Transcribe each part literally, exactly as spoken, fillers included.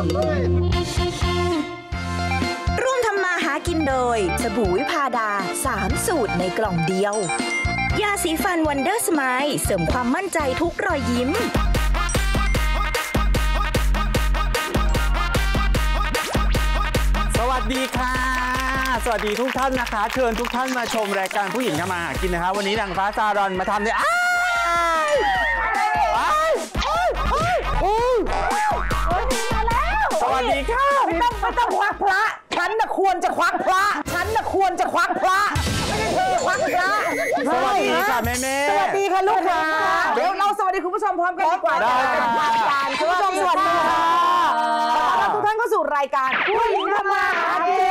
ร่วมทำมาหากินโดยสบู่วิพาดาสามสูตรในกล่องเดียวยาสีฟันวันเดอร์สไมล์เสริมความมั่นใจทุกรอยยิ้มสวัสดีค่ะสวัสดีทุกท่านนะคะเชิญทุกท่านมาชมรายการผู้หญิงทำมาหากินนะคะวันนี้นางฟ้าซารอนมาทำเนี่ยอ้ายอ้ายอ้ายอ้ายอ้ายมาแล้วสวัสดีค่ะไม่ต้องไม่ต้องควักพระฉันน่ะควรจะควักพระฉันน่ะควรจะควักพระไม่ได้เธอควักพระสวัสดีค่ะแม่แม่สวัสดีค่ะลูกค้าเดี๋ยวเราสวัสดีคุณผู้ชมพร้อมกันดีกว่าได้เป็นทางการคุณผู้ชมสวัสดีค่ะขอต้อนรับทุกท่านเข้าสู่รายการผู้หญิงทำมาหากิน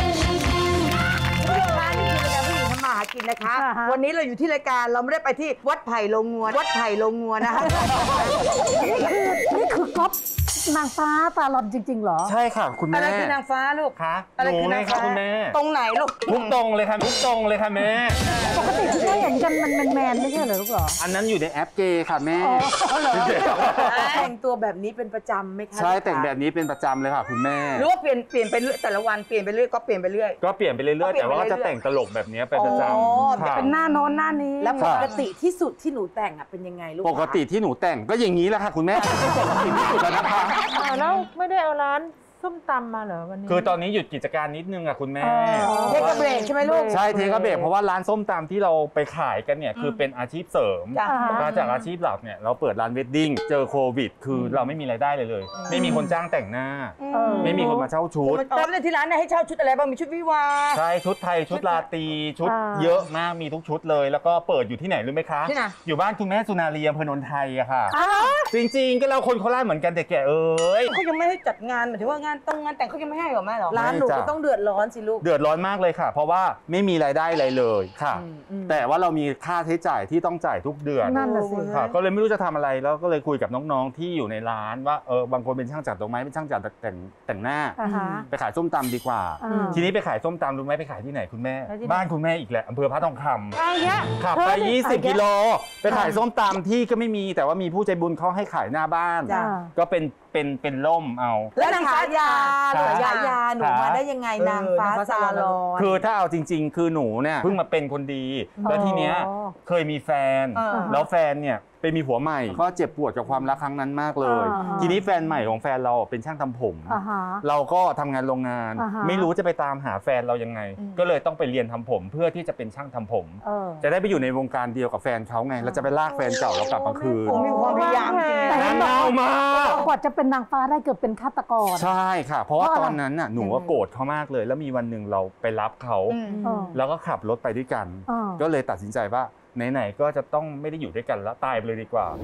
กินนะคะวันนี้เราอยู่ที่รายการเราไม่ได้ไปที่วัดไผ่ลงงัววัดไผ่ลงงัวนะคะนี่คือนี่คือก๊อฟนางฟ้าตาลอนจริงๆเหรอใช่ค่ะคุณแม่อะไรคือนางฟ้าลูกคะอะไรคือนางฟ้าคุณแม่ตรงไหนลูกทุกตรงเลยค่ะทุกตรงเลยค่ะแม่ปกติที่เราเห็นกันมันแมนไม่ใช่เหรอลูกเหรออันนั้นอยู่ในแอปเกย์ค่ะแม่แต่งตัวแบบนี้เป็นประจำไหมคะใช่แต่งแบบนี้เป็นประจำเลยค่ะคุณแม่หรือว่าเปลี่ยนเปลี่ยนไปเรื่อยแต่ละวันเปลี่ยนไปเรื่อยก็เปลี่ยนไปเรื่อยก็เปลี่ยนไปเรื่อยๆแต่ว่าจะแต่งตลกแบบนี้เป็นประจำเป็นหน้าโน้นหน้านี้แล้วปกติที่สุดที่หนูแต่งอ่ะเป็นยังไงลูกปกติที่หนูแต่งก็อย่างนี้แหละค่ะคุณแม่ปกติที่สุดแล้วนะคะแล้วไม่ได้เอาร้านส้มตำมาเหรอวันนี้คือตอนนี้หยุดกิจการนิดนึงอ่ะคุณแม่เทคเบรกใช่ไหมลูกใช่เทคเบรกเพราะว่าร้านส้มตำที่เราไปขายกันเนี่ยคือเป็นอาชีพเสริมมาจากอาชีพหลักเนี่ยเราเปิดร้านเวดดิ้งเจอโควิดคือเราไม่มีรายได้เลยเลยไม่มีคนจ้างแต่งหน้าไม่มีคนมาเช่าชุดแล้วในที่ร้านเนี่ยให้เช่าชุดอะไรบ้างมีชุดวิวาใช่ชุดไทยชุดราตรีชุดเยอะมากมีทุกชุดเลยแล้วก็เปิดอยู่ที่ไหนรู้ไหมคะที่ไหนอยู่บ้านคุณแม่สุนารีอำเภอโนนไทยอะค่ะจริงๆก็เราคนโคราชเหมือนกันแต่แกเอ้ยเขายังไม่ให้จัดงานหมายถึงว่างานต้องงานแต่งเขายังไม่ให้หรอแม่หรอร้านหนูก็ต้องเดือดร้อนสิลูกเดือดร้อนมากเลยค่ะเพราะว่าไม่มีรายได้อะไรเลยค่ะแต่ว่าเรามีค่าใช้จ่ายที่ต้องจ่ายทุกเดือนนั่นแหละสิค่ะก็เลยไม่รู้จะทำอะไรแล้วก็เลยคุยกับน้องๆที่อยู่ในร้านว่าเออบางคนเป็นช่างจัดดอกไม้เป็นช่างจัดแต่งแต่งหน้าไปขายส้มตำดีกว่าทีนี้ไปขายส้มตำรู้ไหมไปขายที่ไหนคุณแม่บ้านคุณแม่อีกแหละอำเภอพระทองคำขับไปยี่สิบกิโลไปขายส้มตำที่ก็ไม่มีแต่ว่ามีผู้ใจบุญเขาให้ขายหน้าบ้านก็เป็นเป็นเป็นล่มเอาแล้วนางฟ้ายาฉายาหนูมาได้ยังไงนางฟ้าซาลอนคือถ้าเอาจริงๆคือหนูเนี่ยเพิ่งมาเป็นคนดีแล้วทีเนี้ยเคยมีแฟนแล้วแฟนเนี่ยไปมีผัวใหม่ก็เจ็บปวดกับความรักครั้งนั้นมากเลยทีนี้แฟนใหม่ของแฟนเราเป็นช่างทำผมเราก็ทำงานโรงงานไม่รู้จะไปตามหาแฟนเรายังไงก็เลยต้องไปเรียนทำผมเพื่อที่จะเป็นช่างทำผมจะได้ไปอยู่ในวงการเดียวกับแฟนเขาไงเราจะไปลากแฟนเก่าเรากลับมาคืนมีความพยายามจริงๆน่ามากกว่าจะเป็นนางฟ้าได้เกือบเป็นฆาตกรใช่ค่ะเพราะว่าตอนนั้นน่ะหนูก็โกรธเขามากเลยแล้วมีวันหนึ่งเราไปรับเขาแล้วก็ขับรถไปด้วยกันก็เลยตัดสินใจว่าไหนๆก็จะต้องไม่ได้อยู่ด้วยกันแล้วตายไปเลยดีกว่า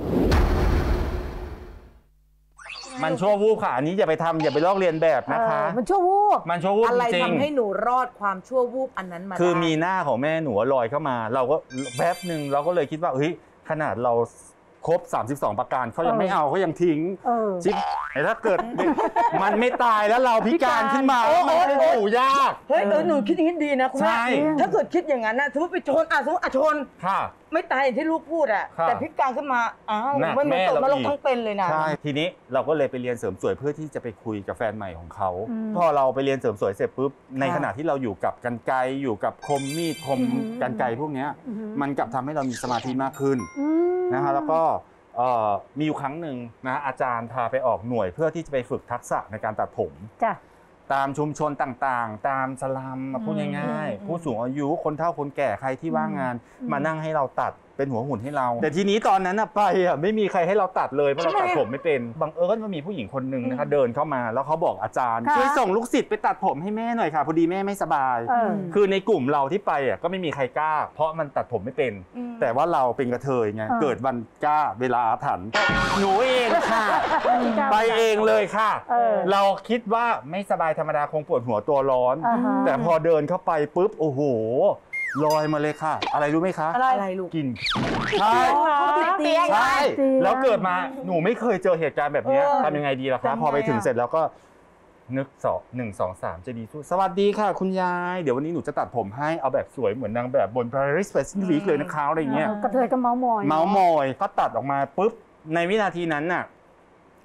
มันชั่ววูบค่ะอันนี้อย่าไปทำอย่าไปลอกเลียนแบบนะคะมันชั่ววูบมันชั่ววูบจริงอะไรทำให้หนูรอดความชั่ววูบอันนั้นมาคือมีหน้าของแม่หนูลอยเข้ามาเราก็แป๊บหนึ่งเราก็เลยคิดว่าเฮ้ยขนาดเราครบสามสิบสองประการเขายังไม่เอาเขายังทิ้งชิบแต่ถ้าเกิดมันไม่ตายแล้วเราพิการขึ้นมามันโอ้ยากเฮ้ยเออหนูคิดอย่างนี้ดีนะคุณแม่ถ้าเกิดคิดอย่างนั้นนะสมมติไปชนอ่ะสมมติอ่ะชนไม่ตายอย่างที่ลูกพูดอ่ะแต่พิการขึ้นมาอ้าวไม่เหมือนตกนรกทั้งเป็นเลยนะใช่ทีนี้เราก็เลยไปเรียนเสริมสวยเพื่อที่จะไปคุยกับแฟนใหม่ของเขาพอเราไปเรียนเสริมสวยเสร็จปุ๊บในขณะที่เราอยู่กับกรรไกรอยู่กับคมมีดคมกรรไกรพวกนี้มันกลับทำให้เรามีสมาธิมากขึ้นนะฮะแล้วก็มีอยู่ครั้งหนึ่งนะอาจารย์พาไปออกหน่วยเพื่อที่จะไปฝึกทักษะในการตัดผมตามชุมชนต่างๆตามสลัมพูดง่ายๆผู้สูงอายุคนเฒ่าคนแก่ใครที่ว่างงานมานั่งให้เราตัดเป็นหัวหุ่นให้เราแต่ทีนี้ตอนนั้นอะไปอะไม่มีใครให้เราตัดเลยเพราะเราตัดผมไม่เป็นบังเอิญว่ามีผู้หญิงคนหนึ่งนะคะเดินเข้ามาแล้วเขาบอกอาจารย์ช่วยส่งลูกศิษย์ไปตัดผมให้แม่หน่อยค่ะพอดีแม่ไม่สบายคือในกลุ่มเราที่ไปอะก็ไม่มีใครกล้าเพราะมันตัดผมไม่เป็นแต่ว่าเราเป็นกระเทยไงเกิดวันกล้าเวลาอาถรรพ์หนูเองค่ะไปเองเลยค่ะเราคิดว่าไม่สบายธรรมดาคงปวดหัวตัวร้อนแต่พอเดินเข้าไปปุ๊บโอ้โหลอยมาเลยค่ะอะไรรู้ไหมคะอะไรลูกกินใช่ใช่แล้วเกิดมาหนูไม่เคยเจอเหตุการณ์แบบนี้ทำยังไงดีล่ะคะพอไปถึงเสร็จแล้วก็นึกสองหนึ่งสองสามจะดีสู้สวัสดีค่ะคุณยายเดี๋ยววันนี้หนูจะตัดผมให้เอาแบบสวยเหมือนนางแบบบน Paris Fashion Week เลยนะคะอะไรเงี้ยกระเทยก็เมาส์มอยเมาส์มอยก็ตัดออกมาปุ๊บในวินาทีนั้นน่ะ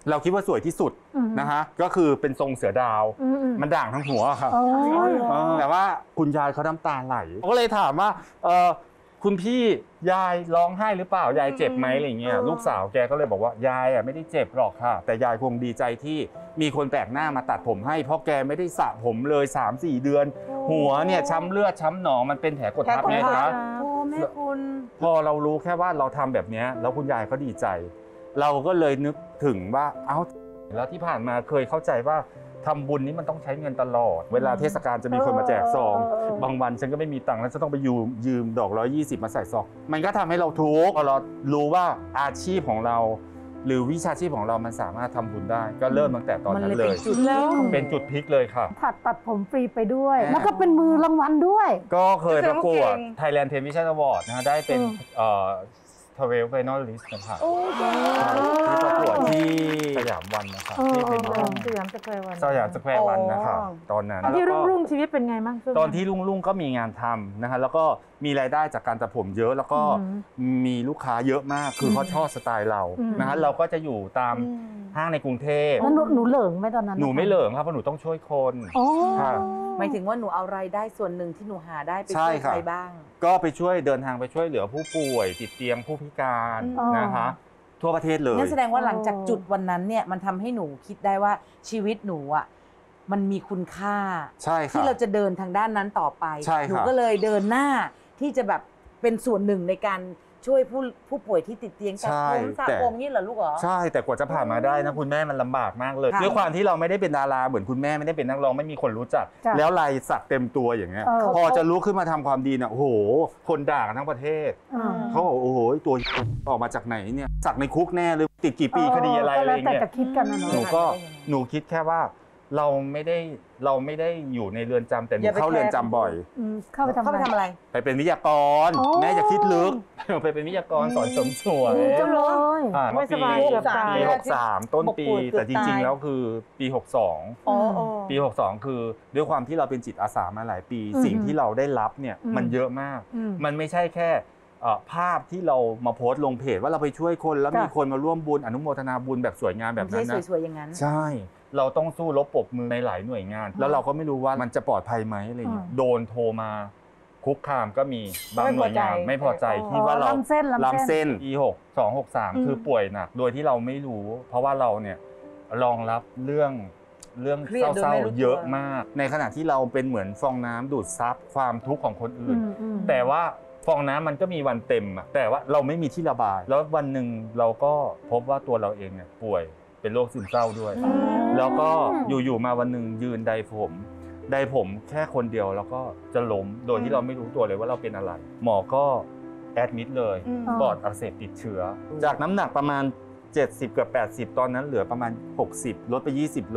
เราคิดว่าสวยที่สุดนะฮะก็คือเป็นทรงเสือดาวมันด่างทั้งหัวครับแต่ว่าคุณยายเขาน้ำตาไหลก็เลยถามว่าเออคุณพี่ยายร้องไห้หรือเปล่ายายเจ็บไหมอะไรเงี้ยลูกสาวแกก็เลยบอกว่ายายอ่ะไม่ได้เจ็บหรอกค่ะแต่ยายคงดีใจที่มีคนแปลกหน้ามาตัดผมให้เพราะแกไม่ได้สระผมเลย สามสี่ เดือนหัวเนี่ยช้ำเลือดช้ำหนองมันเป็นแผลกดทับไงคะโอ้แม่คุณพอเรารู้แค่ว่าเราทำแบบนี้แล้วคุณยายเขาดีใจเราก็เลยนึกถึงว่าเอ้าแล้วที่ผ่านมาเคยเข้าใจว่าทำบุญนี้มันต้องใช้เงินตลอดเวลาเทศกาลจะมีคนมาแจกซองบางวันฉันก็ไม่มีตังค์แล้วจะต้องไปยืมยืมดอกร้อยยี่สิบมาใส่ซองมันก็ทำให้เราทุกข์พอเรารู้ว่าอาชีพของเราหรือวิชาชีพของเรามันสามารถทำบุญได้ก็เริ่มตั้งแต่ตอนนั้นเลยเป็นจุดพลิกเลยค่ะถัดตัดผมฟรีไปด้วยแล้วก็เป็นมือรางวัลด้วยก็เคยประกวด Thailand Television Award นะฮะได้เป็นทเวลไฟนอลลิสต์นะครับที่ประกวดที่สยามวันนะครับที่เป็นสยามสแควร์วันสยามสแควร์วันนะครับตอนนั้นที่รุ่งรุ่งชีวิตเป็นไงบ้างตอนที่รุ่งรุ่งก็มีงานทำนะฮะแล้วก็มีรายได้จากการตัดผมเยอะแล้วก็มีลูกค้าเยอะมากคือเขาชอบสไตล์เรานะฮะเราก็จะอยู่ตามห้างในกรุงเทพแล้วหนูเหลิงไหมตอนนั้นหนูไม่เหลิงครับเพราะหนูต้องช่วยคนค่ะหมายถึงว่าหนูเอารายได้ส่วนหนึ่งที่หนูหาได้ไปช่วยใครบ้างก็ไปช่วยเดินทางไปช่วยเหลือผู้ป่วยติดเตียงผู้พิการนะคะทั่วประเทศเลยนั่นแสดงว่าหลังจากจุดวันนั้นเนี่ยมันทำให้หนูคิดได้ว่าชีวิตหนูอ่ะมันมีคุณค่าที่เราจะเดินทางด้านนั้นต่อไปหนูก็เลยเดินหน้าที่จะแบบเป็นส่วนหนึ่งในการช่วยผู้ผู้ป่วยที่ติดเตียงตัดผมสระผมนี่เหรอลูกเหรอใช่แต่กว่าจะผ่านมาได้นะคุณแม่มันลำบากมากเลยด้วยความที่เราไม่ได้เป็นดาราเหมือนคุณแม่ไม่ได้เป็นนักร้องไม่มีคนรู้จักแล้วลายสักเต็มตัวอย่างเงี้ยพอจะลุกขึ้นมาทำความดีเนี่ยโอ้โหคนด่ากันทั้งประเทศเขาบอกโอ้โหตัวออกมาจากไหนเนี่ยสักในคุกแน่เลยติดกี่ปีคดีอะไรอะไรเงี้ยหนูก็หนูคิดแค่ว่าเราไม่ได้เราไม่ได้อยู่ในเรือนจำแต่หนูเข้าเรือนจำบ่อยเข้าไปทำอะไรไปเป็นวิทยากรแม่อย่าคิดลึกไปเป็นวิทยากรสอนเสริมสวยจ้าเลยไม่สบายปีหกสามต้นปีแต่จริงๆแล้วคือปีหกสองปีหกสองคือด้วยความที่เราเป็นจิตอาสามาหลายปีสิ่งที่เราได้รับเนี่ยมันเยอะมากมันไม่ใช่แค่ภาพที่เรามาโพสต์ลงเพจว่าเราไปช่วยคนแล้วมีคนมาร่วมบุญอนุโมทนาบุญแบบสวยงามแบบนั้นนะสวยๆอย่างนั้นใช่เราต้องสู้รบปรบมือในหลายหน่วยงานแล้วเราก็ไม่รู้ว่ามันจะปลอดภัยไหมอะไรอย่างเงี้ยโดนโทรมาคุกคามก็มีบางหน่วยงานไม่พอใจที่ว่าเราล้ำเส้น อี หก สอง หก สามคือป่วยหนักโดยที่เราไม่รู้เพราะว่าเราเนี่ยรองรับเรื่องเรื่องเศร้าๆเยอะมากในขณะที่เราเป็นเหมือนฟองน้ำดูดซับความทุกข์ของคนอื่นแต่ว่าฟองน้ำมันก็มีวันเต็มอะแต่ว่าเราไม่มีที่ระบายแล้ววันหนึ่งเราก็พบว่าตัวเราเองเนี่ยป่วยเป็นโรคซึมเศร้าด้วยแล้วก็อยู่ๆมาวันหนึ่งยืนไดผมไดผมแค่คนเดียวแล้วก็จะล้มโดยที่เราไม่รู้ตัวเลยว่าเราเป็นอะไรหมอก็แอดมิดเลยปอดอักเสบติดเชื้อจากน้ำหนักประมาณเจ็ดสิบกับแปดสิบตอนนั้นเหลือประมาณหกสิบลดไปยี่สิบโล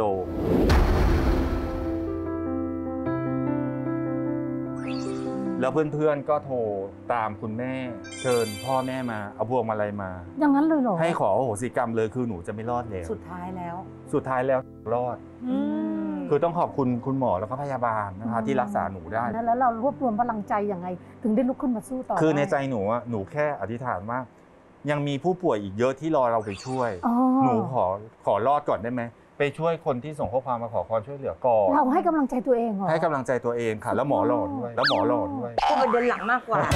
แล้วเพื่อนๆก็โทรตามคุณแม่เชิญพ่อแม่มาเอาพวงมาลัยมาอย่างนั้นเลยเหรอให้ขออโหสิกรรมเลยคือหนูจะไม่รอดแล้วสุดท้ายแล้วสุดท้ายแล้วรอดคือต้องขอบคุณคุณหมอแล้วก็พยาบาลนะคะที่รักษาหนูได้แล้วเรารวบรวมพลังใจยังไงถึงได้ลุกขึ้นมาสู้ต่อคือในใจหนูอะหนูแค่อธิษฐานว่ายังมีผู้ป่วยอีกเยอะที่รอเราไปช่วยหนูขอขอรอดก่อนได้ไหมไปช่วยคนที่ส่งข้อความมาขอความช่วยเหลือก่อนเราให้กำลังใจตัวเองเหรอให้กำลังใจตัวเองค่ะแล้วหมอหล่อด้วยแล้วหมอหล่อด้วยก็เป็นเดินหลังมากกว่า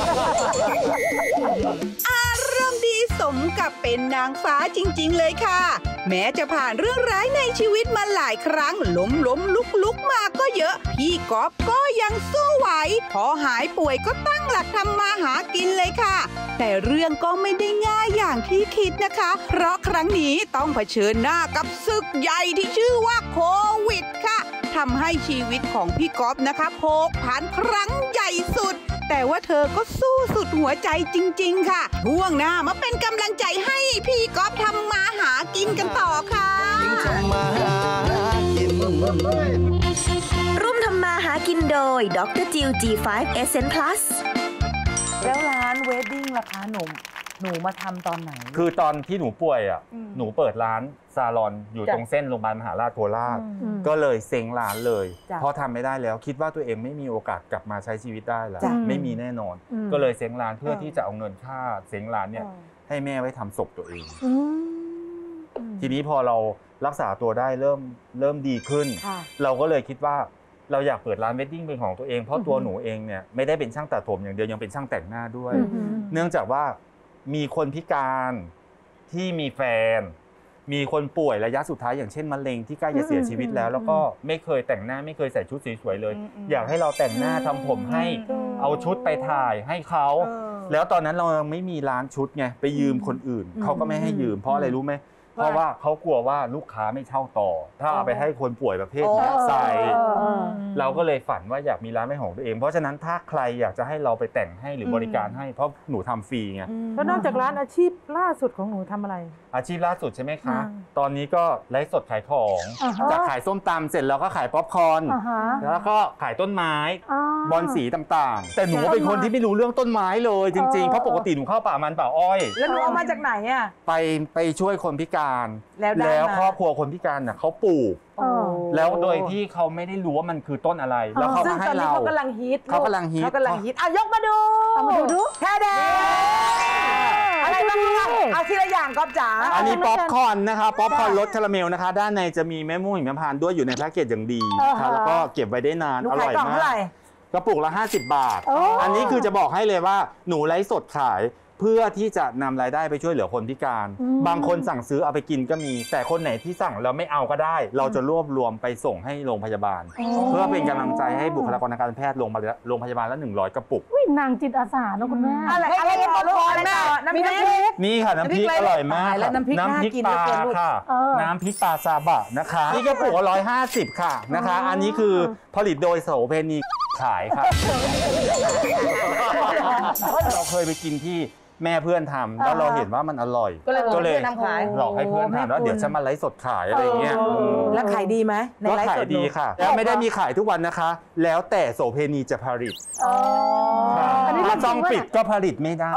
อารมณ์ดีสมกับเป็นนางฟ้าจริงๆเลยค่ะแม้จะผ่านเรื่องร้ายในชีวิตมาหลายครั้งล้มล้มลุกลุกมาก็เยอะพี่ก๊อฟก็ยังสู้ไหวพอหายป่วยก็ตั้งหลักทำมาหากินเลยค่ะแต่เรื่องก็ไม่ได้ง่ายอย่างที่คิดนะคะเพราะครั้งนี้ต้องเผชิญหน้ากับศึกใหญ่ที่ชื่อว่าโควิดค่ะทำให้ชีวิตของพี่ก๊อฟนะคะโผกผันครั้งใหญ่สุดแต่ว่าเธอก็สู้สุดหัวใจจริงๆค่ะช่วงหน้ามาเป็นกำลังใจให้พี่ก๊อฟทำมาหากินกันต่อค่ะร่วมทำมาหากินโดยดรจิว จี ไฟว์ Essence Plus แล้วร้านเวดดิ้งราคาหนุ่มหนูมาทำตอนไหนคือตอนที่หนูป่วยอ่ะหนูเปิดร้านซาลอนอยู่ตรงเส้นโรงพยาบาลมหาราชโคราชก็เลยเซ็งร้านเลยเพราะทำไม่ได้แล้วคิดว่าตัวเองไม่มีโอกาสกลับมาใช้ชีวิตได้แล้วไม่มีแน่นอนก็เลยเซ็งร้านเพื่อที่จะเอาเงินค่าเซ็งร้านเนี่ยให้แม่ไว้ทำศพตัวเองทีนี้พอเรารักษาตัวได้เริ่มเริ่มดีขึ้น เราก็เลยคิดว่าเราอยากเปิดร้านเวดดิ้งเป็นของตัวเองเพราะตัวหนูเองเนี่ยไม่ได้เป็นช่างตัดผมอย่างเดียวยังเป็นช่างแต่งหน้าด้วยเนื่องจากว่ามีคนพิการที่มีแฟนมีคนป่วยระยะสุดท้ายอย่างเช่นมะเร็งที่ใกล้จะเสียชีวิตแล้วแล้วก็ไม่เคยแต่งหน้าไม่เคยใส่ชุดสวยๆเลยอยากให้เราแต่งหน้าทำผมให้เอาชุดไปถ่ายให้เขาแล้วตอนนั้นเรายังไม่มีร้านชุดไงไปยืมคนอื่นเขาก็ไม่ให้ยืมเพราะอะไรรู้ไหมเพราะว่าเขากลัวว่าลูกค้าไม่เช่าต่อถ้าเอาไปให้คนป่วยประเภทนี้ใส่เราก็เลยฝันว่าอยากมีร้านเป็นของตัวเองเพราะฉะนั้นถ้าใครอยากจะให้เราไปแต่งให้หรือบริการให้เพราะหนูทำฟรีไงแล้วนอกจากร้านอาชีพล่าสุดของหนูทำอะไรอาชีพล่าสุดใช่ไหมคะตอนนี้ก็ไลฟ์สดขายของจากขายส้มตำเสร็จแล้วก็ขายป๊อปคอร์นแล้วก็ขายต้นไม้บอนสีต่างๆแต่หนูเป็นคนที่ไม่รู้เรื่องต้นไม้เลยจริงๆเพราะปกติหนูเข้าป่ามันป่าอ้อยแล้วหนูเอามาจากไหนอ่ะไปไปช่วยคนพิการแล้วแล้วครอบครัวคนพิการน่ะเขาปลูกแล้วโดยที่เขาไม่ได้รู้ว่ามันคือต้นอะไรแล้วเขามาให้เราเขากำลังฮิตเขากำลังฮิตเขากำลังฮิตอ่ะยกมาดูเอามาดูดูแค่เด็อะไรบ้างเอาทีละอย่างก๊อฟจ๋าอันนี้ป๊อปคอร์นนะคะป๊อปคอร์นรสคาราเมลนะคะด้านในจะมีแม่ม่วงหิมพานต์ด้วยอยู่ในแพ็กเกจอย่างดีนะคะแล้วก็เก็บไว้ได้นานอร่อยมากกระปุกละห้าสิบบาทอันนี้คือจะบอกให้เลยว่าหนูไลฟ์สดขายเพื่อที่จะนำรายได้ไปช่วยเหลือคนพิการบางคนสั่งซื้อเอาไปกินก็มีแต่คนไหนที่สั่งเราไม่เอาก็ได้เราจะรวบรวมไปส่งให้โรงพยาบาลเพื่อเป็นกำลังใจให้บุคลากรทางการแพทย์โรงพยาบาลละหนึ่งร้อยกระปุกวิ่งนางจิตอาสาเนาะคุณแม่อะไรอะไรต่อลูกอะไรต่อน้ำพริกนี่ค่ะน้ำพริกอร่อยมากแล้วน้ำพริกน้ำพริกปลาค่ะน้ำพริกปลาซาบะนะคะนี่กระปุกละร้อยห้าสิบค่ะนะคะอันนี้คือผลิตโดยโสเพณีขายค่ะเราเคยไปกินที่แม่เพื่อนทำแล้วเราเห็นว่ามันอร่อยก็เลยทำขายหลอกให้เพื่อนทำแล้วเดี๋ยวฉันมาไลฟ์สดขายอะไรเงี้ยแล้วขายดีไหมในไลฟ์สดขายดีค่ะแล้วไม่ได้มีขายทุกวันนะคะแล้วแต่โสเพณีจะผลิตอันนี้ต้องปิดก็ผลิตไม่ได้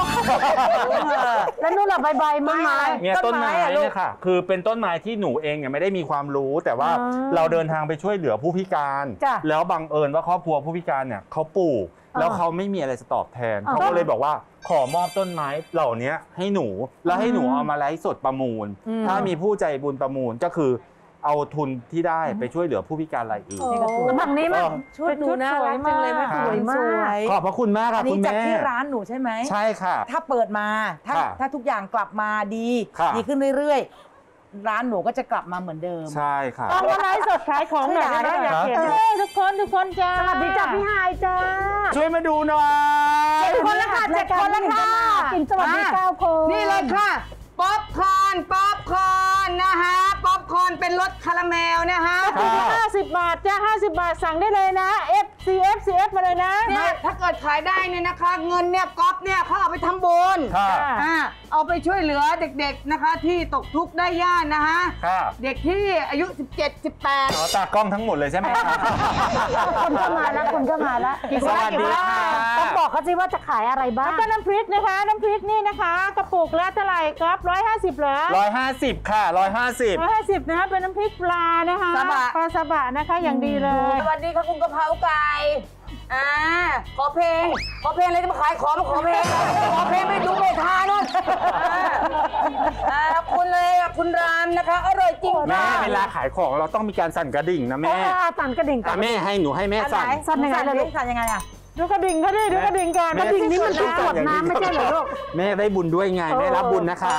แล้วนู่นอะใบใบไม้เนี่ยต้นไม้เนี่ยค่ะคือเป็นต้นไม้ที่หนูเองเนี่ยไม่ได้มีความรู้แต่ว่าเราเดินทางไปช่วยเหลือผู้พิการแล้วบังเอิญว่าครอบครัวผู้พิการเนี่ยเขาปลูกแล้วเขาไม่มีอะไรจะตอบแทนเขาก็เลยบอกว่าขอมอบต้นไม้เหล่านี้ให้หนูแล้วให้หนูเอามาไลฟ์สดประมูลถ้ามีผู้ใจบุญประมูลก็คือเอาทุนที่ได้ไปช่วยเหลือผู้พิการรายอื่นแบบนี้มั้ยชุดหนูน่ารักจังเลยแม่สวยมากขอบพระคุณมากค่ะคุณแม่อันนี้จากที่ร้านหนูใช่ไหมใช่ค่ะถ้าเปิดมาถ้าถ้าทุกอย่างกลับมาดีดีขึ้นเรื่อยๆร้านหนูก็จะกลับมาเหมือนเดิมใช่ค่ะต้องมาไลฟ์สดขายของหน่อยนะอยากเห็นทุกคนทุกคนจ้าสวัสดีจ้าพี่ไฮจ้าช่วยมาดูหน่อยเจ็ดคนแล้วค่ะเจ็ดคนแล้วค่ะกินสวัสดีเก้าคนนี่เลยค่ะป๊อปคอร์นป๊อปคอร์นนะคะป๊อปคอร์นเป็นรสคาราเมลนะคะห้าสิบบาทจ้าห้าสิบบาทสั่งได้เลยนะ F C F C F มาเลยนะเนี่ยถ้าเกิดขายได้เนี่ยนะคะเงินเนี่ยก๊อฟเนี่ยเขาเอาไปทำบุญอ่าเอาไปช่วยเหลือเด็กๆนะคะที่ตกทุกข์ได้ยากนะคะเด็กที่อายุสิบเจ็ด สิบแปดอ๋อตากล้องทั้งหมดเลยใช่ไหมครับคนก็มาแล้วคนก็มาแล้วสวัสดีค่ะต้องบอกเขาสิว่าจะขายอะไรบ้างก็น้ำพริกนะคะน้ำพริกนี่นะคะกระปุกละเท่าไหร่ก๊อฟร้อยห้าสิบเหรอร้อยห้าสิบค่ะร้อยห้าสิบร้อยห้าสิบนะคะเป็นน้ำพริกปลานะคะปลาซาบะนะคะอย่างดีเลยสวัสดีค่ะคุณกะเพราไก่อ่าขอเพลงขอเพลงอะไรจะมาขายของมาขอเพลงขอเพลงไม่ดูไม่ทานู่นอ่าคุณเลยคุณรามนะคะอร่อยจริงแม่เวลาขายของเราต้องมีการสั่นกระดิ่งนะแม่สั่นกระดิ่งแม่ให้หนูให้แม่สั่นสั่นยังไงเลยสั่นยังไงอ่ะดูกระดิ่งเขาดิดูกระดิ่งก่อนกระดิ่งนี้มันเป็นขวดน้ำไม่ใช่เหรอลูกแม่ได้บุญด้วยไงแม่รับบุญนะคะ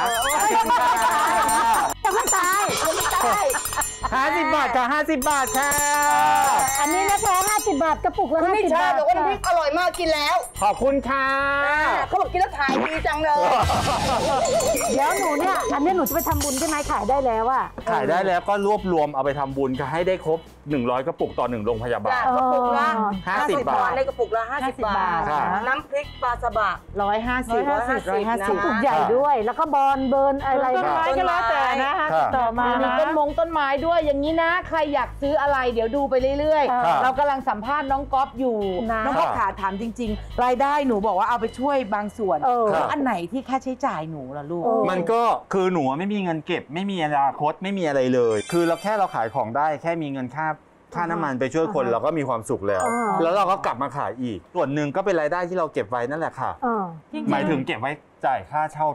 จะไม่ตายไม่ตายห้าสิบบาทค่ะห้าสิบบาทค่ะอันนี้นะคะห้าสิบบาทกระปุกละห้าสิบบาทบอกว่าน้ำพริกอร่อยมากกินแล้วขอบคุณค่ะเขาบอกกินแล้วถ่ายดีจังเลยเดี๋ยวหนูเนี่ยอันนี้หนูจะไปทำบุญใช่ไหมขายได้แล้วอะขายได้แล้วก็รวบรวมเอาไปทำบุญก็ให้ได้ครบหนึ่งร้อยกระปุกต่อหนึ่งโรงพยาบาลกระปุกละห้าสิบบาทในกระปุกละห้าสิบบาทน้ำพริกปลาซาบะร้อยห้าสิบร้อยห้าสิบร้อยห้าสิบกระปุกใหญ่ด้วยแล้วก็บอลเบิร์นอะไรต้นไม้ก็แล้วแต่นะคะต่อมามีต้นมงต้นไม้ด้วยอย่างนี้นะใครอยากซื้ออะไรเดี๋ยวดูไปเรื่อยๆเรากำลังสัมภาษณ์น้องก๊อฟอยู่น้องก๊อฟขาถามจริงๆรายได้หนูบอกว่าเอาไปช่วยบางส่วนแล้วอันไหนที่ค่าใช้จ่ายหนูล่ะลูกมันก็คือหนูไม่มีเงินเก็บไม่มีอนาคตไม่มีอะไรเลยคือเราแค่เราขายของได้แค่มีเงินค่าค่าน้ำมันไปช่วยคนเราก็มีความสุขแล้วแล้วเราก็กลับมาขายอีกส่วนหนึ่งก็เป็นรายได้ที่เราเก็บไว้นั่นแหละค่ะหมายถึงเก็บไว้จ่ายค่าเช่าตึก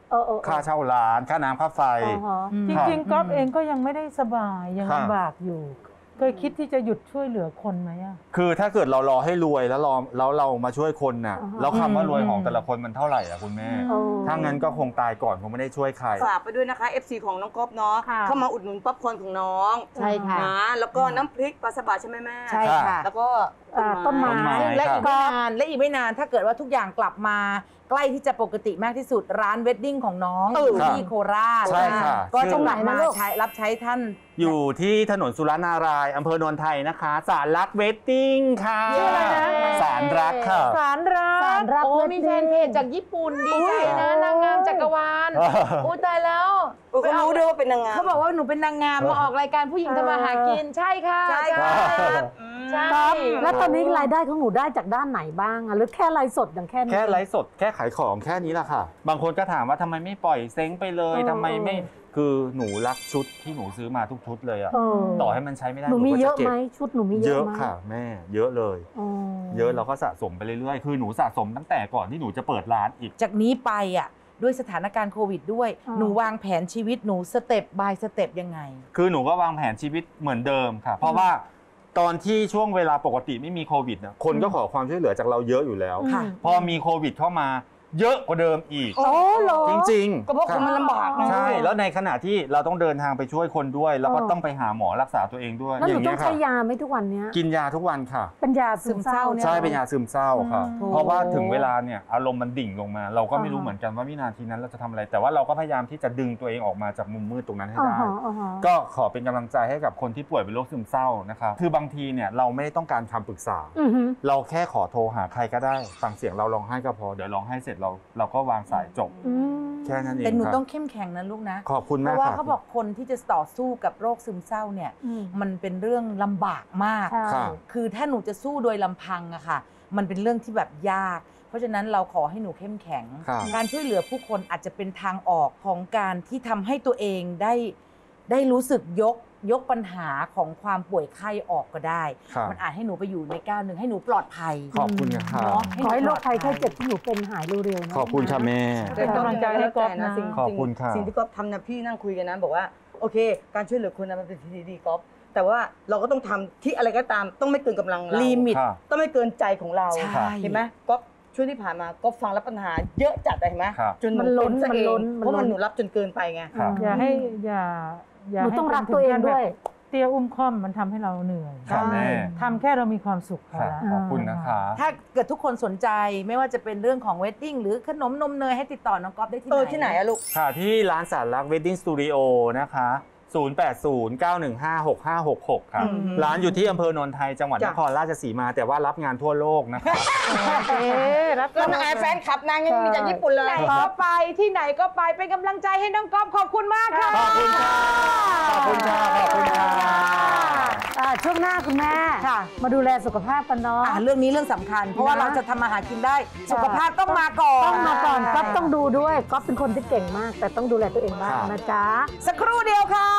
ค่าเช่าร้านค่าน้ำค่าไฟจริงๆก๊อฟเองก็ยังไม่ได้สบายยังลำบากอยู่เคยคิดที่จะหยุดช่วยเหลือคนไหมอ่ะคือถ้าเกิดเรารอให้รวยแล้วรอแล้วเรามาช่วยคนน่ะแล้วคำว่ารวยของแต่ละคนมันเท่าไหร่อ่ะคุณแม่ถ้างั้นก็คงตายก่อนคงไม่ได้ช่วยใครฝากไปด้วยนะคะ เอฟ ซี ของน้องก๊อฟเนาะเข้ามาอุดหนุนป๊อปคอร์นของน้องใช่ค่ะนะแล้วก็น้ำพริกปลาสบะใช่ไหมแม่ใช่ค่ะแล้วก็ต้นไม้และอีกไม่นานและอีกไม่นานถ้าเกิดว่าทุกอย่างกลับมาใกล้ที่จะปกติมากที่สุดร้านเวดดิ้งของน้องอยู่ที่โคราชก็จะกลับมาใช้รับใช้ท่านอยู่ที่ถนนสุรนารายณ์อำเภอโนนไทยนะคะสารรักเวดดิ้งค่ะสารรักค่ะสารรักโอ้มีแฟนเพจจากญี่ปุ่นดีใจนะนางงามจักรวาลอู้ตายแล้วเขารู้ด้วยว่าเป็นนางงามเขาบอกว่าหนูเป็นนางงามมาออกรายการผู้หญิงทำมาหากินใช่ค่ะใช่ค่ะใช่แล้วตอนนี้รายได้ของหนูได้จากด้านไหนบ้างอะหรือแค่ไลฟ์สดอย่างแค่นี้แค่ไลฟ์สดแค่ขายของแค่นี้แหละค่ะบางคนก็ถามว่าทำไมไม่ปล่อยเซ้งไปเลยทำไมไม่คือหนูรักชุดที่หนูซื้อมาทุกชุดเลยอะต่อให้มันใช้ไม่ได้หนูมีเยอะไหมชุดหนูมีเยอะเยอะค่ะแม่เยอะเลยเยอะเราก็สะสมไปเรื่อยๆคือหนูสะสมตั้งแต่ก่อนที่หนูจะเปิดร้านอีกจากนี้ไปอะด้วยสถานการณ์โควิดด้วยหนูวางแผนชีวิตหนูสเต็ปบายสเต็ปยังไงคือหนูก็วางแผนชีวิตเหมือนเดิมค่ะเพราะว่าตอนที่ช่วงเวลาปกติไม่มีโควิดนะคนก็ขอความช่วยเหลือจากเราเยอะอยู่แล้วพอมีโควิดเข้ามาเยอะกว่าเดิมอีกโอ้โหจริงๆก็เพราะคนมันลำบากใช่แล้วในขณะที่เราต้องเดินทางไปช่วยคนด้วยแล้วก็ต้องไปหาหมอรักษาตัวเองด้วยแล้วหนูต้องใช้ยาไหมทุกวันนี้กินยาทุกวันค่ะเป็นยาซึมเศร้าใช่เป็นยาซึมเศร้าค่ะเพราะว่าถึงเวลาเนี่ยอารมณ์มันดิ่งลงมาเราก็ไม่รู้เหมือนกันว่าวินาทีนั้นเราจะทำอะไรแต่ว่าเราก็พยายามที่จะดึงตัวเองออกมาจากมุมมืดตรงนั้นให้ได้ก็ขอเป็นกำลังใจให้กับคนที่ป่วยเป็นโรคซึมเศร้านะครับคือบางทีเนี่ยเราไม่ต้องการคำปรึกษาเราแค่ขอโทรหาใครก็ได้ฟังเสียงเราร้องไห้ก็พอเดี๋ยวร้องไห้เสร็จเราเราก็วางสายจบแค่นั้นเองแต่หนูต้องเข้มแข็งนะลูกนะขอบคุณมากเพราะว่าเขาบอกคนที่จะต่อสู้กับโรคซึมเศร้าเนี่ยมันเป็นเรื่องลำบากมากคือถ้าหนูจะสู้โดยลำพังอะค่ะมันเป็นเรื่องที่แบบยากเพราะฉะนั้นเราขอให้หนูเข้มแข็งการช่วยเหลือผู้คนอาจจะเป็นทางออกของการที่ทำให้ตัวเองได้ได้รู้สึกยกยกปัญหาของความป่วยไข้ออกก็ได้มันอาจให้หนูไปอยู่ในก้าวหนึ่งให้หนูปลอดภัยขอบคุณค่ะขอให้โรคภัยไข้เจ็บที่หนูเป็นหายเร็วๆนะขอบคุณค่ะแม่เป็นกำลังใจให้ก๊อฟนะขอบคุณค่ะสิ่งที่ก๊อฟทำนะพี่นั่งคุยกันนะบอกว่าโอเคการช่วยเหลือคนนั้นมันเป็นสิ่งดีๆก๊อฟแต่ว่าเราก็ต้องทำที่อะไรก็ตามต้องไม่เกินกำลังเราลิมิตต้องไม่เกินใจของเราเห็นไหมก๊อฟช่วงที่ผ่านมาก็ฟังแล้วปัญหาเยอะจัดเลยเห็นไหมจนมันล้นมันล้นเพราะมันหนูรับจนเกินไปไงอย่าให้อย่าหนูต้องรักตัวเองด้วยเตี้ยอุ้มค่อมมันทำให้เราเหนื่อยทำแค่เรามีความสุขพอแล้วขอบคุณนะคะถ้าเกิดทุกคนสนใจไม่ว่าจะเป็นเรื่องของเวดดิ้งหรือขนมนมเนยให้ติดต่อน้องก๊อฟได้ที่ไหนเออที่ไหนอะลูกค่ะที่ร้านสารรักเวดดิ้งสตูดิโอนะคะศูนย์ แปด ศูนย์ เก้า หนึ่ง ห้า หก ห้า หก หกครับร้านอยู่ที่อำเภอโนนไทยจังหวัดนครราชสีมาแต่ว่ารับงานทั่วโลกนะคะโอเครับแล้วนางแฟนคลับนางยังมีจากญี่ปุ่นเลยไหนก็ไปที่ไหนก็ไปเป็นกำลังใจให้น้องก๊อฟขอบคุณมากค่ะขอบคุณค่ะขอบคุณค่ะขอบคุณค่ะช่วงหน้าคุณแม่มาดูแลสุขภาพกันเนาะเรื่องนี้เรื่องสำคัญเพราะว่าเราจะทำมาหากินได้สุขภาพต้องมาก่อนต้องมาก่อนก๊อฟต้องดูด้วยก๊อฟเป็นคนที่เก่งมากแต่ต้องดูแลตัวเองบ้างนะจ๊ะสักครู่เดียวค่ะ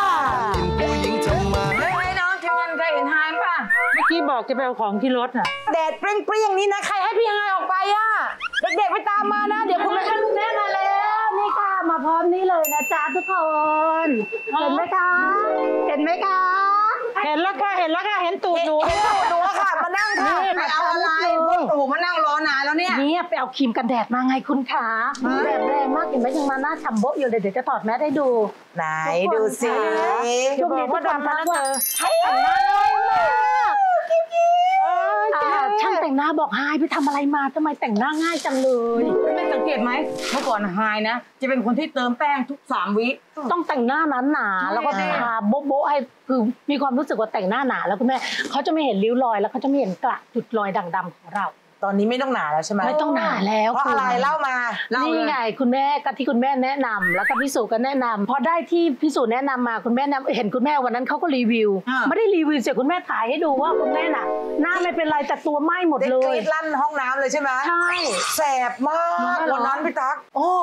เฮ้ยน้องทีมงานเคยเห็นไฮม์ป่ะเมื่อกี้บอกจะไปเอาของที่รถน่ะแดดเปรี้ยงๆนี้นะใครให้พี่ไฮออกไปอ่ะเด็กๆไปตามมานะเดี๋ยวคุณแม่ลูกแม่มาแล้วนี่ค่ะมาพร้อมนี้เลยนะจ๊ะทุกคนเห็นไหมคะเห็นไหมคะเห็นแล้วค่ะเห็นแล้วค่ะเห็นตูดหนูเห็นตูดหนูค่ะมานั่งค่ะไปเอาอะไรพวกตูมานั่งรอนานแล้วเนี่ยนี่ไปเอาครีมกันแดดมาไงคุณขาแดดแรงมากเห็นไหมยังมาหน้าฉ่ำโบ๊ะอยู่เลยเดี๋ยวจะถอดแมสให้ดูไหนดูสิช่วงนี้ก็ดำมาแล้วเธอแต่งหน้าเลยมากช่างแต่งหน้าบอกไฮไปทำอะไรมาทำไมแต่งหน้าง่ายจังเลยไม่สังเกตไหมเมื่อก่อนไฮนะจะเป็นคนที่เติมแป้งทุกสามวิต้องแต่งหน้าหนาๆแล้วก็ทาโบ๊ะๆให้คือมีความรู้สึกว่าแต่งหน้าหนาแล้วคุณแม่เขาจะไม่เห็นริ้วรอยแล้วเขาจะไม่เห็นกระจุดรอยด่างดำของเราตอนนี้ไม่ต้องหนาแล้วใช่ไหมไม่ต้องหนาแล้วเพราะอะไรเล่ามานี่ไงคุณแม่ก็ที่คุณแม่แนะนำแล้วก็พี่สุก็แนะนำพอได้ที่พี่สุแนะนำมาคุณแม่เห็นคุณแม่วันนั้นเขาก็รีวิวไม่ได้รีวิวเสร็จคุณแม่ถ่ายให้ดูว่าคุณแม่น่ะหน้าไม่เป็นไรแต่ตัวไหม้หมดเลยกรีดลั่นห้องน้ำเลยใช่ไหมใช่แสบมากวันนั้นพี่ตั๊กโอ้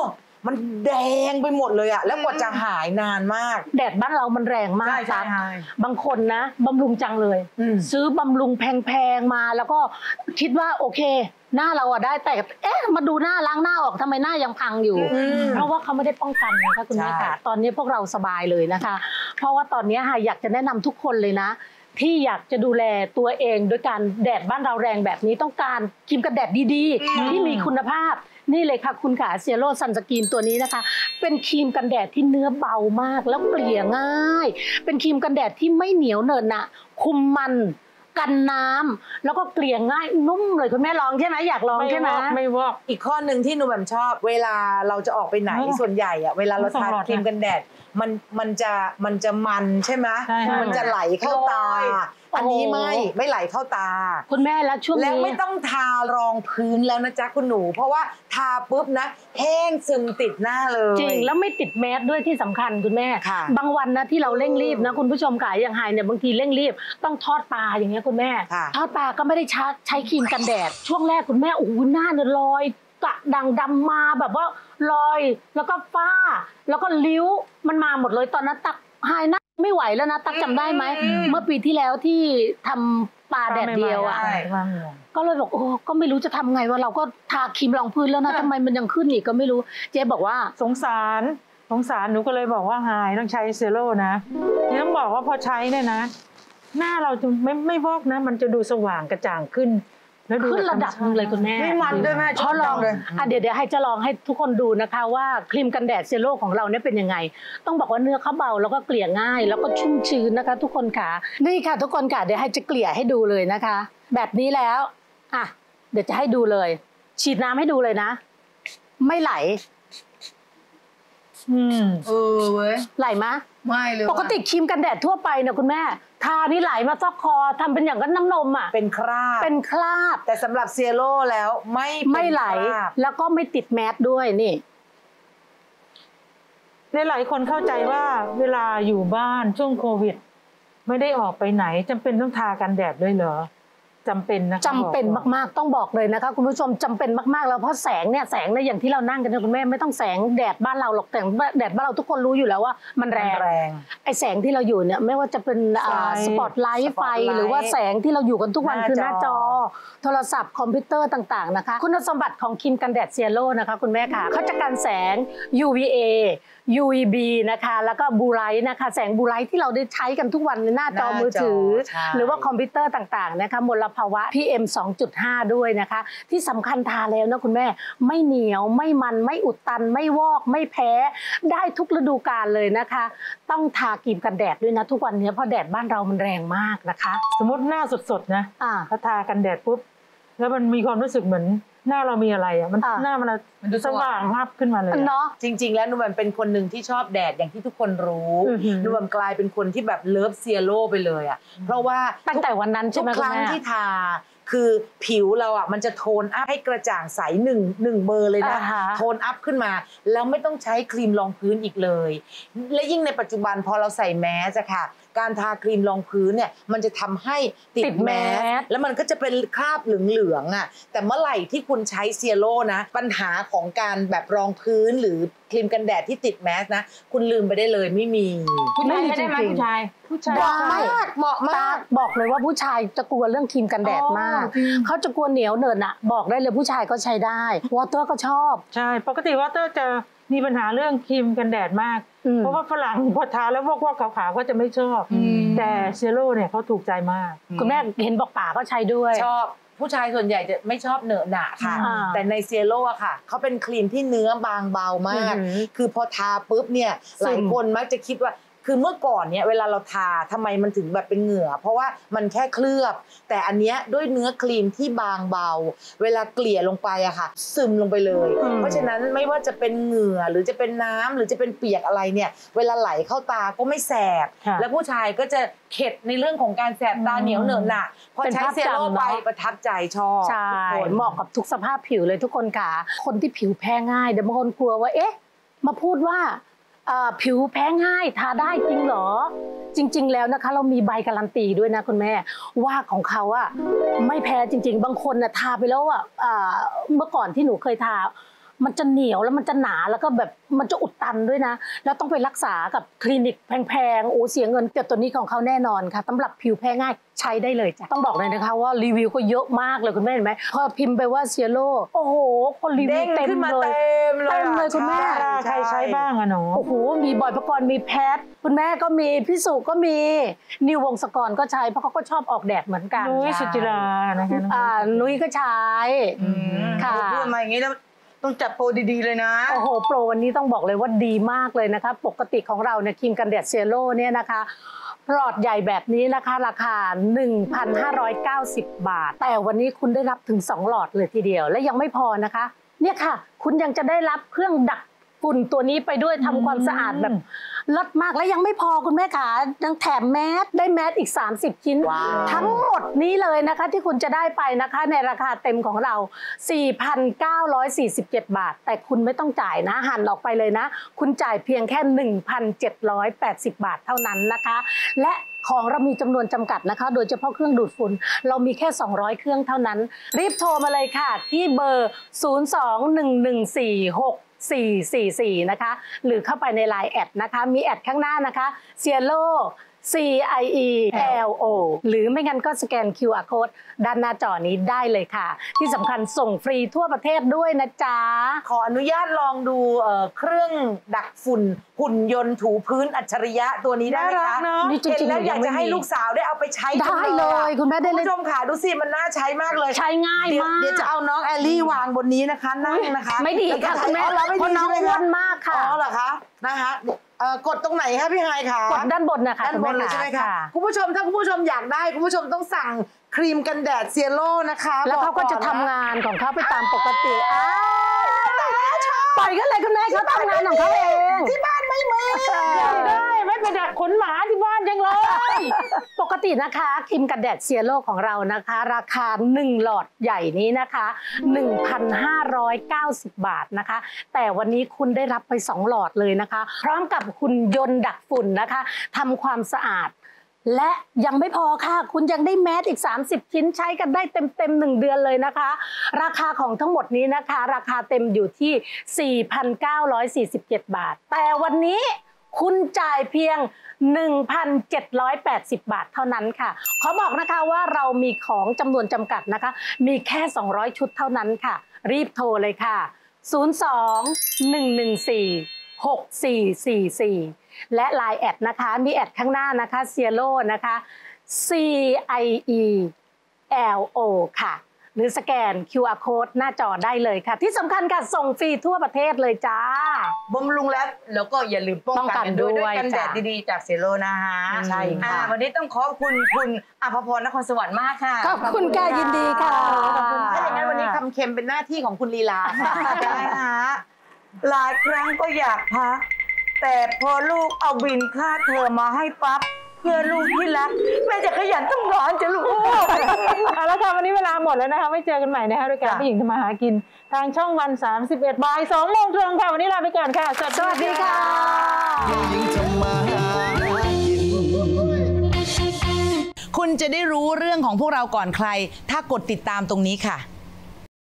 มันแดงไปหมดเลยอะแล้วกว่าจะหายนานมากแดดบ้านเรามันแรงมากใช่ใช่บางคนนะบำรุงจังเลยซื้อบำรุงแพงๆมาแล้วก็คิดว่าโอเคหน้าเราอะได้แต่เอ๊ะมาดูหน้าล้างหน้าออกทำไมหน้ายังพังอยู่เพราะว่าเขาไม่ได้ป้องกันนะคะคุณแม่ค่ะตอนนี้พวกเราสบายเลยนะคะเพราะว่าตอนนี้ค่ะอยากจะแนะนำทุกคนเลยนะที่อยากจะดูแลตัวเองโดยการแดดบ้านเราแรงแบบนี้ต้องการครีมกันแดดดีๆที่มีคุณภาพนี่เลยค่ะคุณขาเซียโร่ซันสกรีนตัวนี้นะคะเป็นครีมกันแดดที่เนื้อเบามากแล้วเกลี่ยง่ายเป็นครีมกันแดดที่ไม่เหนียวเหนอะหนะคุมมันกันน้ำแล้วก็เกลี่ยง่ายนุ่มเลยคุณแม่ลองใช่ไหมอยากลองใช่ไหมไม่วอกอีกข้อหนึ่งที่หนูแบบชอบเวลาเราจะออกไปไหนส่วนใหญ่อะเวลาเราทาครีมกันแดดมันมันจะมันจะมันใช่ไหมมันจะไหลเข้าตาอันนี้ไม่ไม่ไหลเข้าตาคุณแม่แล้วช่วงนี้แล้วไม่ต้องทารองพื้นแล้วนะจ๊ะคุณหนูเพราะว่าทาปุ๊บนะแห้งซึมติดหน้าเลยจริงแล้วไม่ติดแมสด้วยที่สำคัญคุณแม่บางวันนะที่เราเร่งรีบนะคุณผู้ชมค่ะอย่างไฮเนี่ยบางทีเร่งรีบต้องทอดปลาอย่างเงี้ยคุณแม่ทอดปลาก็ไม่ได้ใช้ใช้ครีมกันแดดช่วงแรกคุณแม่โอ้โหหน้าเนี่ยลอยกระดังดำมาแบบว่าลอยแล้วก็ฝ้าแล้วก็ริ้วมันมาหมดเลยตอนนั้นตักไฮหน้าไม่ไหวแล้วนะตักจำได้ไหมเมื่อปีที่แล้วที่ทำปลาแดดเดียวอ่ะก็เลยบอกโอ้ก็ไม่รู้จะทำไงว่าเราก็ทาครีมรองพื้นแล้วนะทำไมมันยังขึ้นอีกก็ไม่รู้เจ๊บอกว่าสงสารสงสารหนูก็เลยบอกว่าไฮต้องใช้เซโร่นะนี่ต้องบอกว่าพอใช้เนี่ยนะหน้าเราจะไม่ไม่วอกนะมันจะดูสว่างกระจ่างขึ้นแล้วขึ้นระดับนึงเลยคุณแม่ไม่มันด้วยแม่ชอบลองเลยอ่ะเดี๋ยวเดี๋ยวให้จะลองให้ทุกคนดูนะคะว่าครีมกันแดดเซโร่ของเราเนี่ยเป็นยังไงต้องบอกว่าเนื้อเขาเบาแล้วก็เกลี่ยง่ายแล้วก็ชุ่มชื้นนะคะทุกคนค่ะนี่ค่ะทุกคนค่ะเดี๋ยวให้จะเกลี่ยให้ดูเลยนะคะแบบนี้แล้วอ่ะเดี๋ยวจะให้ดูเลยฉีดน้ำให้ดูเลยนะไม่ไหลอืมเออเว้ยไหลมะไม่เลยปกติครีมกันแดดทั่วไปเนี่ยคุณแม่ทานี่ไหลมาซอกคอทำเป็นอย่างกับน้ำนมอ่ะเป็นคราบเป็นคราบแต่สำหรับเซียโร่แล้วไม่ไม่ไหลแล้วก็ไม่ติดแมสด้วยนี่หลายคนเข้าใจว่าเวลาอยู่บ้านช่วงโควิดไม่ได้ออกไปไหนจำเป็นต้องทากันแดดด้วยเหรอจำเป็นนะจำเป็นมากๆต้องบอกเลยนะคะคุณผู้ชมจำเป็นมากๆแล้วเพราะแสงเนี่ยแสงเนี่ยอย่างที่เรานั่งกันคุณแม่ไม่ต้องแสงแดดบ้านเราหรอกแต่แดดบ้านเราทุกคนรู้อยู่แล้วว่ามันแรงไอแสงที่เราอยู่เนี่ยไม่ว่าจะเป็นสปอตไลท์ไฟหรือว่าแสงที่เราอยู่กันทุกวันคือหน้าจอโทรศัพท์คอมพิวเตอร์ต่างๆนะคะคุณสมบัติของครีมกันแดดเซียโร่นะคะคุณแม่ค่ะเขาจะกันแสง ยู วี เอ ยู วี บี นะคะแล้วก็บูไลท์นะคะแสงบูไลท์ที่เราได้ใช้กันทุกวันในหน้าจอมือถือหรือว่าคอมพิวเตอร์ต่างๆนะคะมลภาวะ พี เอ็ม สองจุดห้า ด้วยนะคะที่สำคัญทาแล้วนะคุณแม่ไม่เหนียวไม่มันไม่อุดตันไม่วอกไม่แพ้ได้ทุกฤดูกาลเลยนะคะต้องทาครีมกันแดดด้วยนะทุกวันนี้เพราะแดดบ้านเรามันแรงมากนะคะสมมติหน้าสดๆนะถ้าทากันแดดปุ๊บแล้วมันมีความรู้สึกเหมือนหน้าเรามีอะไรอ่ะมันหน้ามันดูสว่างภาพขึ้นมาเลยเนาะจริงๆแล้วนุ่มเป็นคนหนึ่งที่ชอบแดดอย่างที่ทุกคนรู้นุ่มกลายเป็นคนที่แบบเลิฟเซียโร่ไปเลยอ่ะเพราะว่าตั้งแต่วันนั้นใช่ไหมทุกครั้งที่ทาคือผิวเราอ่ะมันจะโทนอัพให้กระจ่างใสหนึ่งหนึ่งเบอร์เลยนะโทนอัพขึ้นมาแล้วไม่ต้องใช้ครีมรองพื้นอีกเลยและยิ่งในปัจจุบันพอเราใส่แมสอะค่ะการทาครีมรองพื้นเนี่ยมันจะทำให้ติดแมสแล้วมันก็จะเป็นคราบเหลืองๆอ่ะแต่เมื่อไหร่ที่คุณใช้เซียโร่นะปัญหาของการแบบรองพื้นหรือครีมกันแดดที่ติดแมสนะคุณลืมไปได้เลยไม่มีผู้ชายได้ไหมผู้ชายผู้ชายเหมาะมากบอกเลยว่าผู้ชายจะกลัวเรื่องครีมกันแดดมากเขาจะกลัวเหนียวเหนอะน่ะบอกได้เลยผู้ชายก็ใช้ได้วอเตอร์ก็ชอบใช่ปกติวอเตอร์จะมีปัญหาเรื่องครีมกันแดดมากเพราะว่าฝรั่งพอทาแล้วพวกว่าขาวๆก็จะไม่ชอบแต่เซโร่เนี่ยเขาถูกใจมากคุณแม่เห็นบอกป่าก็ใช้ด้วยชอบผู้ชายส่วนใหญ่จะไม่ชอบเหนอะหนะค่ะแต่ในเซโร่อะค่ะเขาเป็นครีมที่เนื้อบางเบามากคือพอทาปุ๊บเนี่ยหลายคนมักจะคิดว่าคือเมื่อก่อนเนี่ยเวลาเราทาทำไมมันถึงแบบเป็นเหงื่อเพราะว่ามันแค่เคลือบแต่อันเนี้ยด้วยเนื้อครีมที่บางเบาเวลาเกลี่ยลงไปอะค่ะซึมลงไปเลยเพราะฉะนั้นไม่ว่าจะเป็นเหงื่อหรือจะเป็นน้ำหรือจะเป็นเปียกอะไรเนี่ยเวลาไหลเข้าตาก็ไม่แสบแล้วผู้ชายก็จะเข็ดในเรื่องของการแสบตาเหนียวเหนอะหนะพอใช้เซโร่ไปประทับใจชอบใช่เหมาะกับทุกสภาพผิวเลยทุกคนค่ะคนที่ผิวแพ้ง่ายเดี๋ยวบางคนกลัวว่าเอ๊ะมาพูดว่าผิวแพ้ง่ายทาได้จริงเหรอจริงๆแล้วนะคะเรามีใบการันตีด้วยนะคุณแม่ว่าของเขาอะไม่แพ้จริงๆบางคนน่ะทาไปแล้วอะเมื่อก่อนที่หนูเคยทามันจะเหนียวแล้วมันจะหนาแล้วก็แบบมันจะอุดตันด้วยนะแล้วต้องไปรักษากับคลินิกแพงๆโอ้เสียเงินแต่ตัวนี้ของเขาแน่นอนค่ะสำหรับผิวแพ้ง่ายใช้ได้เลยจ้ะต้องบอกเลยนะคะว่ารีวิวก็เยอะมากเลยคุณแม่เห็นไหมพอพิมพ์ไปว่าเซียโร่โอ้โหคนรีวิวเต็มเลยเต็มเลยคุณแม่ใครใช้บ้างอะหนูโอ้โหมีบอยปกรณ์มีแพทคุณแม่ก็มีพี่สุก็มีนิววงศกรก็ใช้เพราะเขาก็ชอบออกแดดเหมือนกันนุ้ยสุจิรานะคะอ่านุ้ยก็ใช้ค่ะพูดมาอย่างนี้แล้วต้องจัดโปรดีๆเลยนะโอ้โหโปรวันนี้ต้องบอกเลยว่าดีมากเลยนะคะปกติของเราเนี่ยครีมกันแดดเซียโร่เนี่ยนะคะหลอดใหญ่แบบนี้นะคะราคา หนึ่งพันห้าร้อยเก้าสิบ บาทแต่วันนี้คุณได้รับถึงสองหลอดเลยทีเดียวและยังไม่พอนะคะเนี่ยค่ะคุณยังจะได้รับเครื่องดักฝุ่นตัวนี้ไปด้วยทำความสะอาดแบบเลิศมากและยังไม่พอคุณแม่ขายังแถมแมสได้แมสอีกสามสิบชิ้นทั้งหมดนี้เลยนะคะที่คุณจะได้ไปนะคะในราคาเต็มของเรา สี่พันเก้าร้อยสี่สิบเจ็ด บาทแต่คุณไม่ต้องจ่ายนะหันออกไปเลยนะคุณจ่ายเพียงแค่ หนึ่งพันเจ็ดร้อยแปดสิบ บาทเท่านั้นนะคะและของเรามีจำนวนจำกัดนะคะโดยเฉพาะเครื่องดูดฝุ่นเรามีแค่สองร้อยเครื่องเท่านั้นรีบโทรมาเลยค่ะที่เบอร์ ศูนย์ สอง หนึ่ง หนึ่ง สี่ หก สี่ สี่ สี่ นะคะหรือเข้าไปใน ไลน์ แอดนะคะมีแอดข้างหน้านะคะ Cielo C I E L O หรือไม่งั้นก็สแกน คิว อาร์ Code ด้านหน้าจอนี้ได้เลยค่ะที่สำคัญส่งฟรีทั่วประเทศด้วยนะจ๊ะขออนุญาตลองดูเครื่องดักฝุ่นหุ่นยนต์ถูพื้นอัจฉริยะตัวนี้ได้ไหมคะเห็นแล้วอยากจะให้ลูกสาวได้เอาไปใช้ได้เลยคุณแม่ได้เลยคุณผู้ชมค่ะดูสิมันน่าใช้มากเลยใช้ง่ายมากเดี๋ยวจะเอาน้องแอลลี่วางบนนี้นะคะนั่งนะคะไม่ดีค่ะคุณแม่เพราะน้องอ้วนมากค่ะอ๋อเหรอคะนะคะกดตรงไหนคะพี่ไฮคะกดด้านบนนะคะด้านบนเลยใช่ไหมคะคุณผู้ชมถ้าคุณผู้ชมอยากได้คุณผู้ชมต้องสั่งครีมกันแดดเซียโร่นะคะแล้วเขาก็จะทำงานของเขาไปตามปกติปล่อยกันเลยคุณแม่เขาทำงานของเขาเองที่บ้านไม่มีได้ไม่เป็นขนหมาที่บ้านยังเลยปกตินะคะครีมกันแดดเซียโร่ของเรานะคะราคาหนึ่งหลอดใหญ่นี้นะคะ หนึ่งพันห้าร้อยเก้าสิบ บาทนะคะแต่วันนี้คุณได้รับไปสองหลอดเลยนะคะพร้อมกับหุ่นยนต์ดักฝุ่นนะคะทำความสะอาดและยังไม่พอค่ะคุณยังได้แมสอีกสามสิบชิ้นใช้กันได้เต็มๆหนึ่งเดือนเลยนะคะราคาของทั้งหมดนี้นะคะราคาเต็มอยู่ที่ สี่พันเก้าร้อยสี่สิบเจ็ด บาทแต่วันนี้คุณจ่ายเพียง หนึ่งพันเจ็ดร้อยแปดสิบ บาทเท่านั้นค่ะขอบอกนะคะว่าเรามีของจำนวนจำกัดนะคะมีแค่สองร้อยชุดเท่านั้นค่ะรีบโทรเลยค่ะ ศูนย์ สอง หนึ่ง หนึ่ง สี่ หก สี่ สี่ สี่และ ไลน์ แอดนะคะมีแอดข้างหน้านะคะ Cielo นะคะ C I E L O ค่ะหรือสแกน คิว อาร์ Code หน้าจอได้เลยค่ะที่สำคัญค่ะส่งฟรีทั่วประเทศเลยจ้าบำรุงแล้วแล้วก็อย่าลืมป้องกันด้วยด้วยกันแดดดีๆจากเซโลนะคะใช่ค่ะวันนี้ต้องขอบคุณคุณอภพรนครสวรรค์มากค่ะขอบคุณค่ะยินดีค่ะถ้าอย่างนั้นวันนี้คำเค็มเป็นหน้าที่ของคุณลีลาได้ค่ะหลายครั้งก็อยากพักแต่พอลูกเอาบินค่าเทอมมาให้ปั๊บเพื่อลูกที่รักแม่จะขยันทำงานจะลูกเอาละค่ะวันนี้เวลาหมดแล้วนะคะไม่เจอกันใหม่นะคะรายการผู้หญิงทำมาหากินทางช่องวันสามสิบเอ็ดบ่ายสองโมงตรงค่ะวันนี้ลาไปก่อนค่ะสวัสดีค่ะผู้หญิงทำมาหากินคุณจะได้รู้เรื่องของพวกเราก่อนใครถ้ากดติดตามตรงนี้ค่ะ